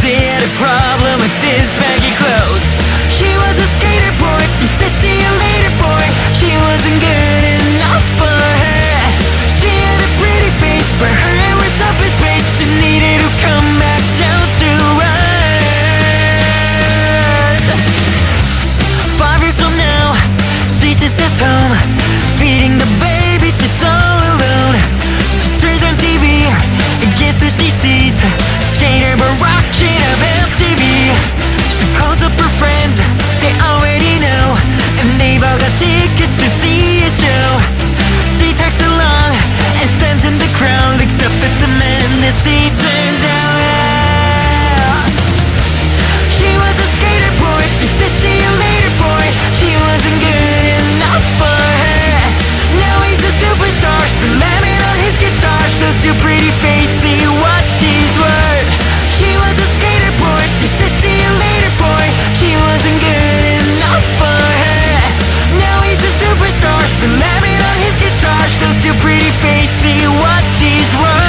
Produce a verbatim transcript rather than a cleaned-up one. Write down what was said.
They had a problem with his baggy clothes. He was a skater boy, she said see you later boy. He wasn't good enough for her. She had a pretty face, but her hair was up in space. She needed to come back down to earth. Five years from now, she sits at home, feeding the babies just all alone. She turns on T V, and guess what she sees? Skater but rocking up M T V. She calls up her friends, they already know, and they've all got tickets to see a show. She tags along and stands in the crowd, looks up at the man that she turned down. He was a skater boy, she said see you later boy. He wasn't good enough for her. Now he's a superstar, slamming on his guitar. Shows your pretty face, see what he's worth. He was a skater boy, she said see you later boy. He wasn't good enough for her. Now he's a superstar, slamming on his guitar. Shows your pretty face, see what he's worth.